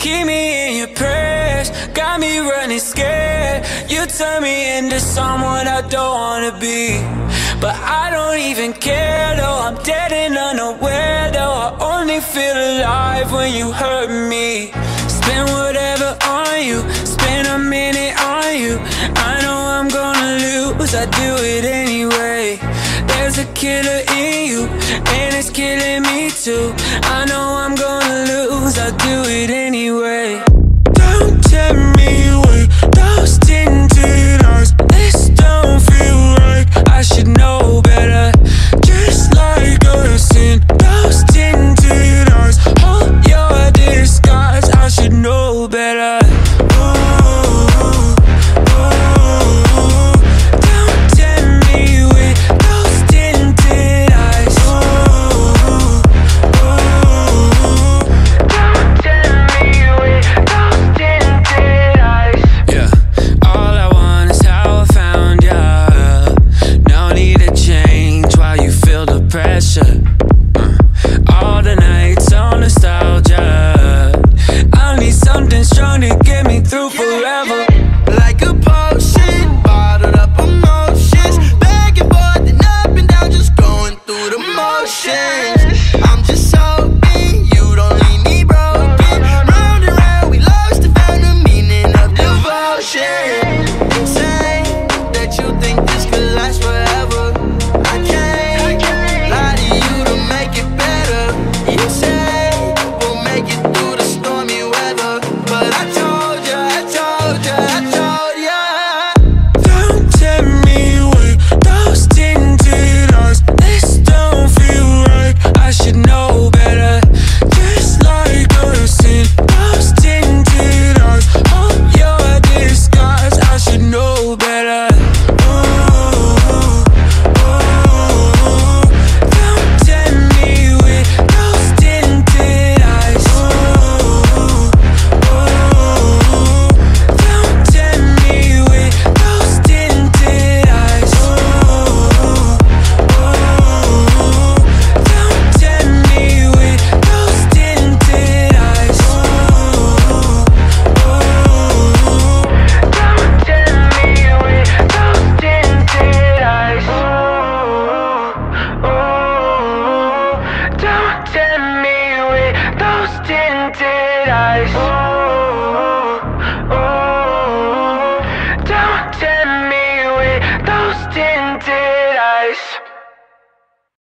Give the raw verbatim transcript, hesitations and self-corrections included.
keep me in your prayers, got me running scared. You turn me into someone I don't wanna be, but I don't even care though. I'm dead and unaware though. I only feel alive when you hurt me. Spend whatever on you, spend a minute on you. I know I'm gonna lose, I do it anyway. There's a killer in you, and it's killing me too. I know I'm gonna lose,